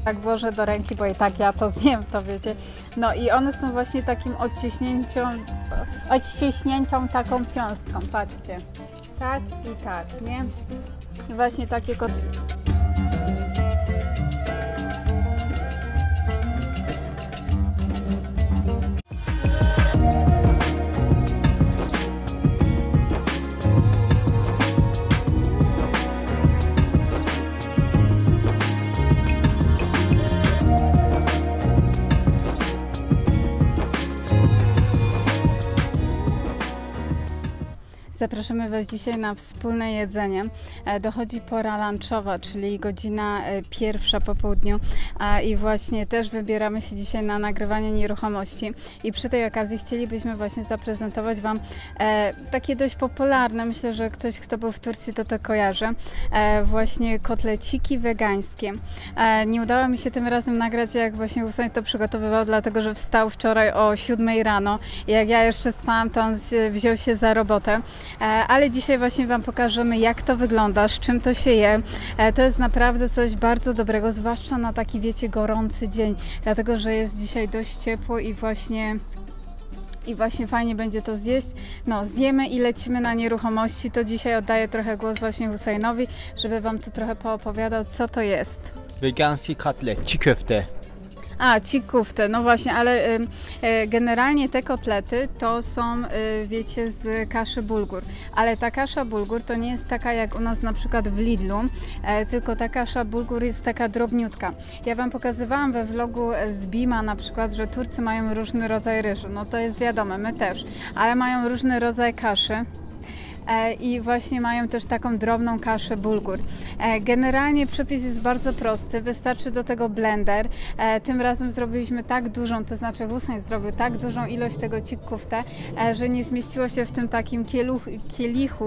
Tak włożę do ręki, bo i tak ja to zjem, to wiecie. No i one są właśnie takim odciśniętą taką piąstką, patrzcie. Tak i tak, nie? I właśnie takie Zapraszamy Was dzisiaj na wspólne jedzenie. Dochodzi pora lunchowa, czyli godzina 1 po południu i właśnie też wybieramy się dzisiaj na nagrywanie nieruchomości i przy tej okazji chcielibyśmy właśnie zaprezentować Wam takie dość popularne, myślę, że ktoś, kto był w Turcji, to kojarzy, właśnie kotleciki wegańskie. Nie udało mi się tym razem nagrać, jak właśnie Husain to przygotowywał, dlatego że wstał wczoraj o 7 rano i jak ja jeszcze spałam, to on wziął się za robotę. Ale dzisiaj właśnie Wam pokażemy, jak to wygląda, z czym to się je. To jest naprawdę coś bardzo dobrego, zwłaszcza na taki, wiecie, gorący dzień, dlatego że jest dzisiaj dość ciepło i właśnie fajnie będzie to zjeść. No, zjemy i lecimy na nieruchomości. To dzisiaj oddaję trochę głos właśnie Husainowi, żeby Wam tu trochę poopowiadał, co to jest. Wegański kotlet, çiğ köfte. Çiğ köfte, no właśnie, ale generalnie te kotlety to są, wiecie, z kaszy bulgur. Ale ta kasza bulgur to nie jest taka jak u nas na przykład w Lidlu, tylko ta kasza bulgur jest taka drobniutka. Ja Wam pokazywałam we vlogu z Bima na przykład, że Turcy mają różny rodzaj ryżu. No to jest wiadome, my też, ale mają różny rodzaj kaszy. I właśnie mają też taką drobną kaszę bulgur. Generalnie przepis jest bardzo prosty, wystarczy do tego blender. Tym razem zrobiliśmy tak dużą, to znaczy Husain zrobił tak dużą ilość tego çiğ köfte, że nie zmieściło się w tym takim kielichu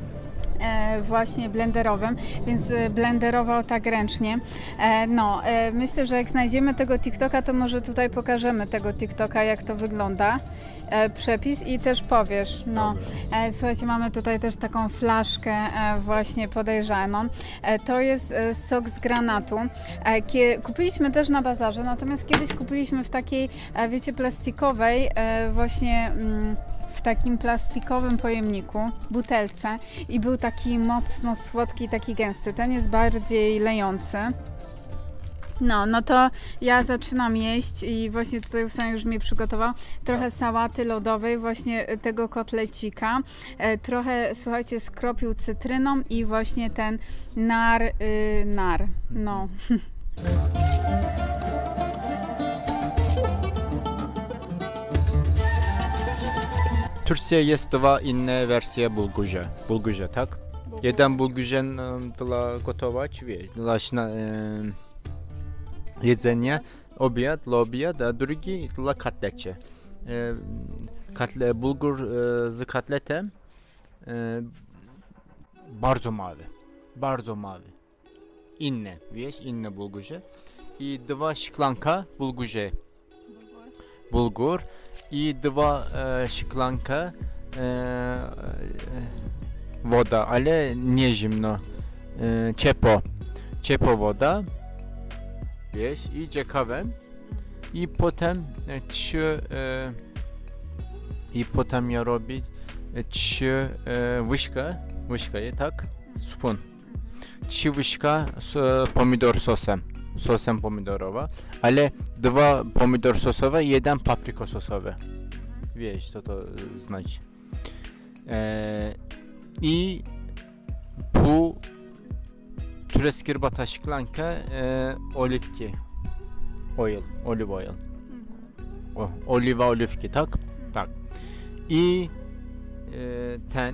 właśnie blenderowym, więc blenderował tak ręcznie. Myślę, że jak znajdziemy tego TikToka, to może tutaj pokażemy tego TikToka, jak to wygląda. Przepis i też powiesz. Słuchajcie, mamy tutaj też taką flaszkę właśnie podejrzaną. To jest sok z granatu. Kupiliśmy też na bazarze, natomiast kiedyś kupiliśmy w takiej, wiecie, plastikowej właśnie w takim plastikowym pojemniku, butelce i był taki mocno słodki, taki gęsty. Ten jest bardziej lejący. No to ja zaczynam jeść i właśnie tutaj Husain już mi przygotował trochę sałaty lodowej, właśnie tego kotlecika. Trochę, słuchajcie, skropił cytryną i właśnie ten nar. No. Türkçe jest dwa inne wersje bulgurze, tak? Jeden bulgurze dla gotować, dla jedzenie, obiad, a drugi dla kotlecie. Bulgur z kotletem bardzo mały. Inne bulgurze. I dwa szklanka bulgur i dwa szklanka woda, ale nie zimno, ciepła woda. Iyice kawę i potem ja robię 3 łyżki, tak? Spoon. 3 łyżki pomidor sosem pomidorowa, ale 2 pomidor sosowe i 1 papryka sosowe. Wiesz, co to znaczy. I pół turecki herbata szklanka olive oil. Oliwa oliwki, tak? Tak. I ten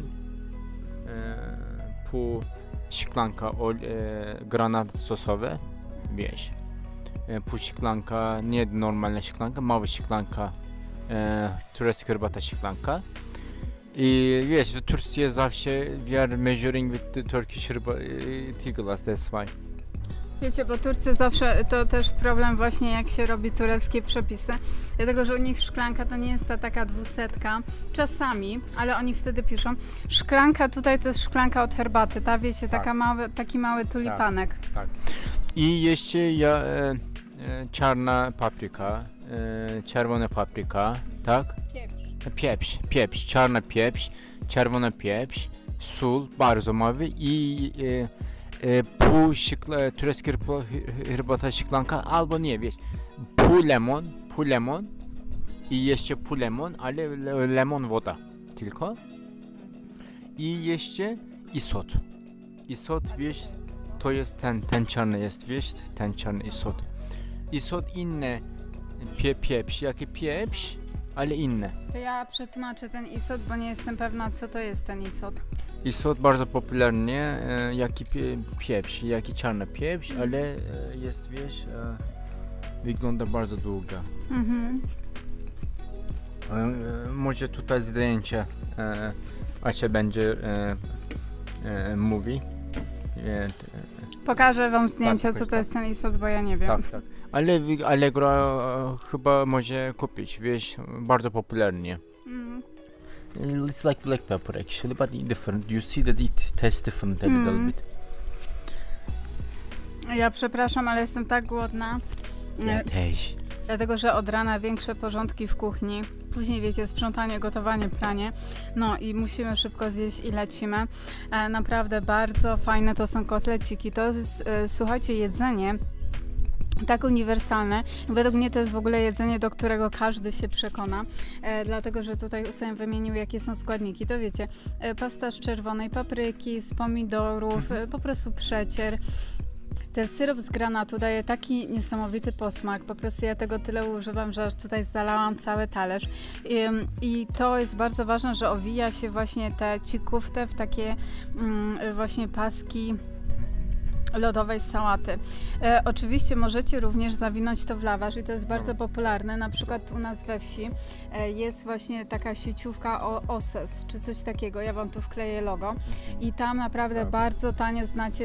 pół szklanka granat sosowe, wiesz. Pół szklanka, nie normalna szklanka, mała szklanka turecki herbata szklanka. I wiesz, w Turcji zawsze we are measuring with the Turkish tea glass, that's why. Wiecie, bo Turcy zawsze, to też problem właśnie jak się robi tureckie przepisy, dlatego że u nich szklanka to nie jest ta taka 200, czasami, ale oni wtedy piszą, szklanka tutaj to jest szklanka od herbaty, ta wiecie, Tak. taki mały tulipanek. Tak. I jeszcze czarna papryka, czerwona papryka, tak? Pieprz, czarna pieprz, czerwona pieprz, sól bardzo mały i pół turecka herbata szklanka, albo nie, wiesz, pół lemon i jeszcze pół lemon, ale lemon woda tylko. I jeszcze isot. Isot, wiesz, to jest ten czarny jest, wiesz, ten czarny isot. Isot inne pieprz, jakie pieprz, ale inne. To ja przetłumaczę ten isot, bo nie jestem pewna, co to jest ten isot. Isot bardzo popularnie, jaki pieprz, jaki czarny pieprz, ale jest, wiesz, wygląda bardzo długo. Może tutaj zdjęcie, Asia będzie mówi. Pokażę wam zdjęcia, tak, co to tak. jest ten isot, bo ja nie wiem. Tak. Ale w Allegro chyba może kupić, wiesz, bardzo popularnie. It's like black pepper actually, but different. You see that it tastes different a little bit. Ja przepraszam, ale jestem tak głodna. Ja też. Dlatego, że od rana większe porządki w kuchni. Później wiecie, sprzątanie, gotowanie, pranie. No i musimy szybko zjeść i lecimy. Naprawdę bardzo fajne to są kotleciki. To jest, słuchajcie, jedzenie tak uniwersalne. Według mnie to jest w ogóle jedzenie, do którego każdy się przekona, dlatego, że tutaj Usain wymienił, jakie są składniki. To wiecie, pasta z czerwonej papryki, z pomidorów, po prostu przecier. Ten syrop z granatu daje taki niesamowity posmak, po prostu ja tego tyle używam, że aż tutaj zalałam cały talerz. I to jest bardzo ważne, że owija się właśnie te cikuftę w takie właśnie paski lodowej sałaty. Oczywiście możecie również zawinąć to w lawasz i to jest bardzo popularne. Na przykład u nas we wsi jest właśnie taka sieciówka Oses, czy coś takiego. Ja wam tu wkleję logo i tam naprawdę bardzo tanio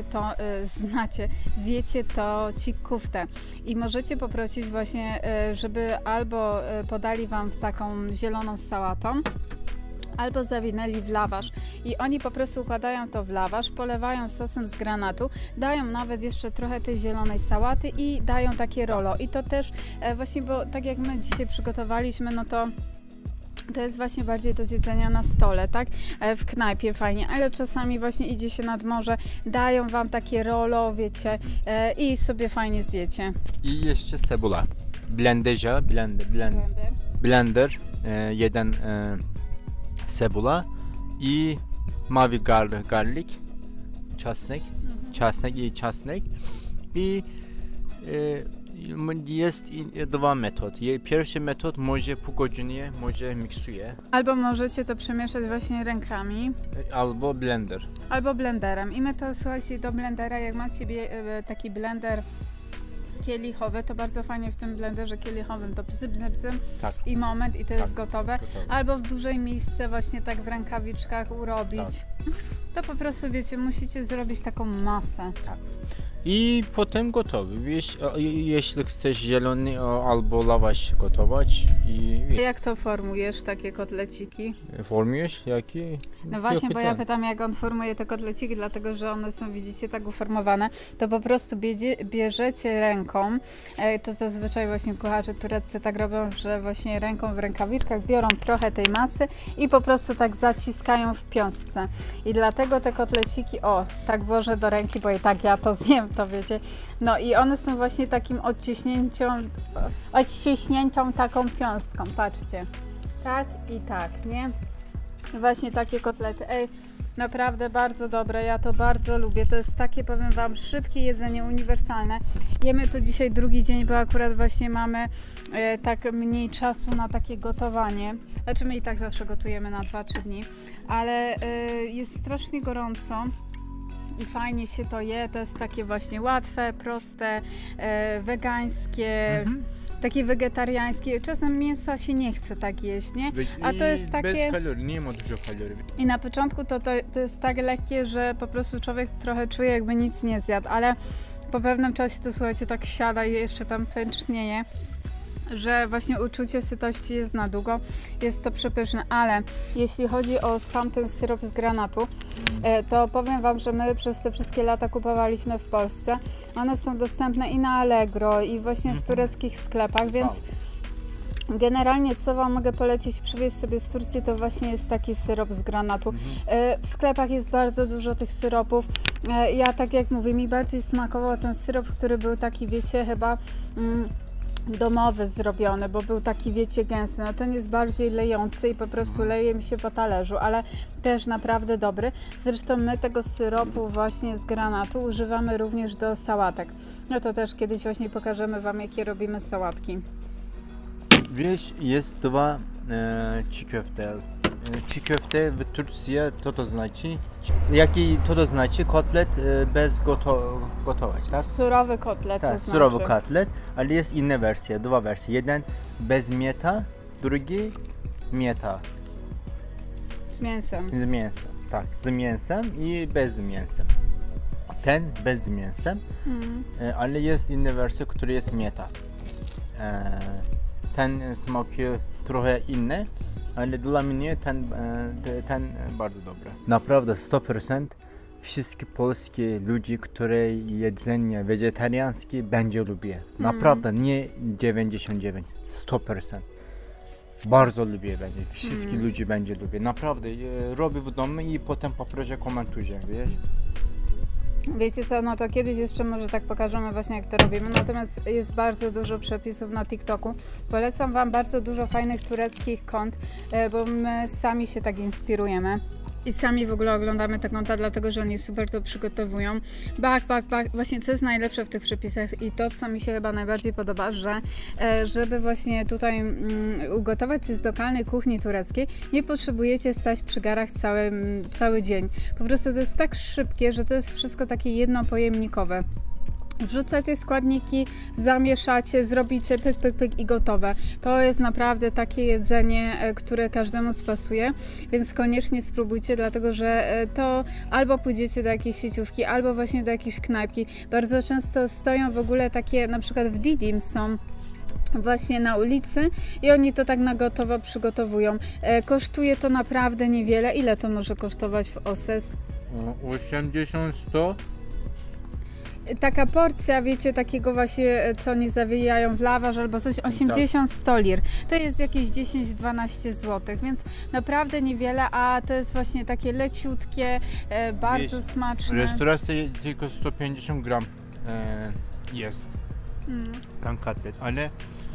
zjecie to cikuftę i możecie poprosić właśnie, żeby albo podali wam taką zieloną z sałatą, albo zawinęli w lawasz i oni po prostu układają to w lawasz, polewają sosem z granatu, dają nawet jeszcze trochę tej zielonej sałaty i dają takie rolo i to też właśnie, bo tak jak my dzisiaj przygotowaliśmy, no to jest właśnie bardziej do zjedzenia na stole, tak? W knajpie fajnie, ale czasami właśnie idzie się nad morze, dają wam takie rolo, wiecie, i sobie fajnie zjecie. I jeszcze cebula. Blender, jeden cebula i mavi garlic, czosnek i jest dwa metody. Pierwszy metod może pół godziny, może miksuje. Albo możecie to przemieszać właśnie rękami. Albo blender. Albo blenderem. I my to, słuchajcie, do blendera, jak macie taki blender kielichowy, to bardzo fajnie w tym blenderze kielichowym to bzym tak. I moment i to jest gotowe. Gotowe. Albo w dużej misce właśnie tak w rękawiczkach urobić. Tak. To po prostu wiecie, musicie zrobić taką masę. Tak. I potem gotowy. Wiesz, jeśli chcesz zielony albo lawasz gotować i jak to formujesz, takie kotleciki? Formujesz? Jaki? No właśnie, bo ja pytam, jak on formuje te kotleciki, dlatego, że one są, widzicie, tak uformowane. To po prostu bierzecie ręką, to zazwyczaj właśnie kucharze tureccy tak robią, że właśnie ręką w rękawiczkach biorą trochę tej masy i po prostu tak zaciskają w piąstce. I dlatego te kotleciki, tak włożę do ręki, bo i tak ja to zjem, to wiecie. No i one są właśnie takim odciśniętą taką piąstką, patrzcie. Tak i tak, nie? Właśnie takie kotlety. Naprawdę bardzo dobre, ja to bardzo lubię. To jest takie, powiem wam, szybkie jedzenie, uniwersalne. Jemy to dzisiaj drugi dzień, bo akurat właśnie mamy tak mniej czasu na takie gotowanie. Znaczy my i tak zawsze gotujemy na 2-3 dni, ale jest strasznie gorąco. I fajnie się to je, to jest takie właśnie łatwe, proste, wegańskie, taki wegetariański. Czasem mięsa się nie chce tak jeść, nie? A to jest takie... Bez kalorii, nie ma dużo kalorii. I na początku to jest tak lekkie, że po prostu człowiek trochę czuje, jakby nic nie zjadł, ale po pewnym czasie to, słuchajcie, tak siada i jeszcze tam pęcznieje, że właśnie uczucie sytości jest na długo, jest to przepyszne, ale jeśli chodzi o sam ten syrop z granatu, to powiem Wam, że my przez te wszystkie lata kupowaliśmy w Polsce. One są dostępne i na Allegro, i właśnie w tureckich sklepach, więc generalnie co Wam mogę polecić przywieźć sobie z Turcji, to właśnie jest taki syrop z granatu. W sklepach jest bardzo dużo tych syropów. Ja, tak jak mówię, mi bardziej smakował ten syrop, który był taki, wiecie, chyba domowy zrobiony, bo był taki, wiecie, gęsty. No ten jest bardziej lejący i po prostu leje mi się po talerzu, ale też naprawdę dobry. Zresztą my tego syropu właśnie z granatu używamy również do sałatek. No to też kiedyś właśnie pokażemy Wam, jakie robimy sałatki. Wiesz, jest dwa çiğ köfte. Çiğ köfte w Turcji to znaczy, jaki to znaczy kotlet bez gotować, tak? Surowy kotlet, Tak, to znaczy. surowy kotlet, ale jest inne wersje, dwa wersje. Jeden bez mięsa, drugi mięsa. Z mięsem. Z mięsem, tak, z mięsem i bez mięsem. Ten bez mięsem, ale jest inna wersja, która jest mięsa. Ten smakuje trochę inny, ale dla mnie ten bardzo dobry. Naprawdę 100% wszystkie polskie ludzie, które jedzenie wegetariańskie będzie lubię. Naprawdę nie 99, 100%. Bardzo lubię będzie. Wszystkie ludzie będzie lubię. Naprawdę robię w domu i potem poproszę komentarze, wiesz? Wiecie co, no to kiedyś jeszcze może tak pokażemy właśnie, jak to robimy, natomiast jest bardzo dużo przepisów na TikToku. Polecam Wam bardzo dużo fajnych tureckich kont, bo my sami się tak inspirujemy. I sami w ogóle oglądamy te konta, dlatego że oni super to przygotowują. Właśnie co jest najlepsze w tych przepisach i to, co mi się chyba najbardziej podoba, że żeby właśnie tutaj ugotować coś z lokalnej kuchni tureckiej, nie potrzebujecie stać przy garach cały dzień. Po prostu to jest tak szybkie, że to jest wszystko takie jednopojemnikowe. Wrzucacie składniki, zamieszacie, zrobicie pyk, pyk, pyk i gotowe. To jest naprawdę takie jedzenie, które każdemu spasuje, więc koniecznie spróbujcie, dlatego że to albo pójdziecie do jakiejś sieciówki, albo właśnie do jakiejś knajpki. Bardzo często stoją w ogóle takie, na przykład w Didim są właśnie na ulicy i oni to tak na gotowo przygotowują. Kosztuje to naprawdę niewiele. Ile to może kosztować w Oses? 80-100. Taka porcja, wiecie, takiego właśnie, co oni zawijają w laważ albo coś, 80-100 lir. To jest jakieś 10-12 zł, więc naprawdę niewiele, a to jest właśnie takie leciutkie, bardzo smaczne. W restauracji tylko 150 gram jest ten kotlet, ale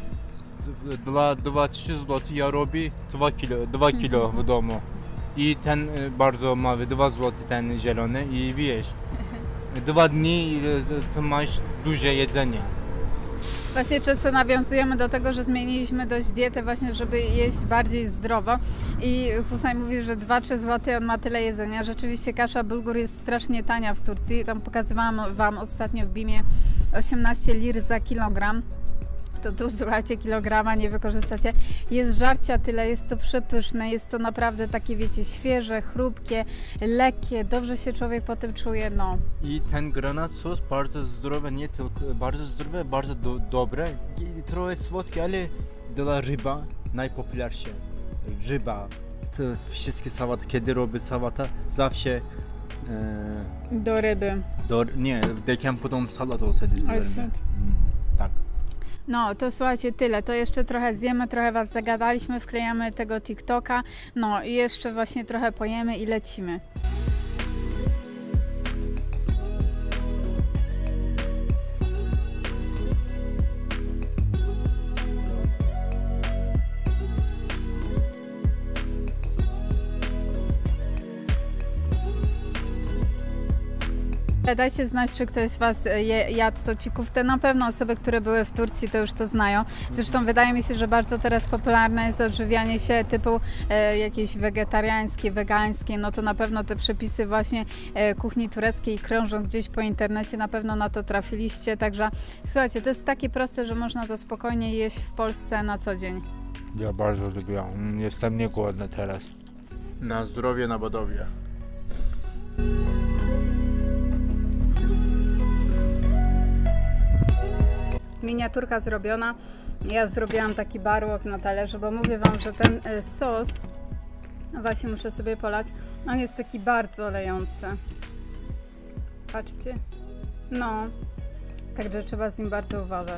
dla 2-3 zł ja robię 2 kilo w domu. I ten bardzo mały, 2 zł ten zielony i wiesz. 2 dni to masz duże jedzenie. Właśnie często nawiązujemy do tego, że zmieniliśmy dość dietę właśnie, żeby jeść bardziej zdrowo i Hussein mówi, że 2-3 zł on ma tyle jedzenia. Rzeczywiście kasza bulgur jest strasznie tania w Turcji. Tam pokazywałam Wam ostatnio w BİMie 18 lir za kilogram. To tu, słuchajcie, kilograma nie wykorzystacie. Jest żarcia tyle, jest to przepyszne, jest to naprawdę takie, wiecie, świeże, chrupkie, lekkie, dobrze się człowiek po tym czuje, no. I ten granat sos bardzo zdrowy, nie tylko bardzo zdrowy, bardzo dobre, i trochę słodkie, ale dla ryba najpopularniejsze. Ryba, to wszystkie sałaty, kiedy robię sałatę, zawsze do ryby. Nie, dekam potem salat olsaydı üzerine. Tak. No, to słuchajcie, tyle. To jeszcze trochę zjemy, trochę Was zagadaliśmy, wklejamy tego TikToka, no i jeszcze właśnie trochę pojemy i lecimy. Dajcie znać, czy ktoś z Was jadł to cikuftę. Na pewno osoby, które były w Turcji, to już to znają. Zresztą wydaje mi się, że bardzo teraz popularne jest odżywianie się typu jakieś wegetariańskie, wegańskie. No to na pewno te przepisy właśnie kuchni tureckiej krążą gdzieś po internecie. Na pewno na to trafiliście. Także słuchajcie, to jest takie proste, że można to spokojnie jeść w Polsce na co dzień. Ja bardzo lubię. Jestem niegłodny teraz. Na zdrowie, na budowie. Miniaturka zrobiona. Ja zrobiłam taki barłok na talerzu, bo mówię Wam, że ten sos, właśnie muszę sobie polać, on jest taki bardzo lejący. Patrzcie. No, także trzeba z nim bardzo uważać.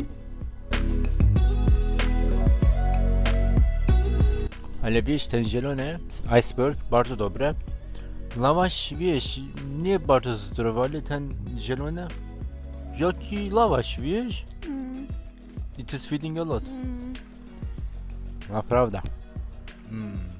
Ale wiesz, ten zielony iceberg bardzo dobre. Lawasz, wiesz, nie bardzo zdrowy, ale ten zielony. Jaki lawasz, wiesz? It is feeding a lot. Naprawdę.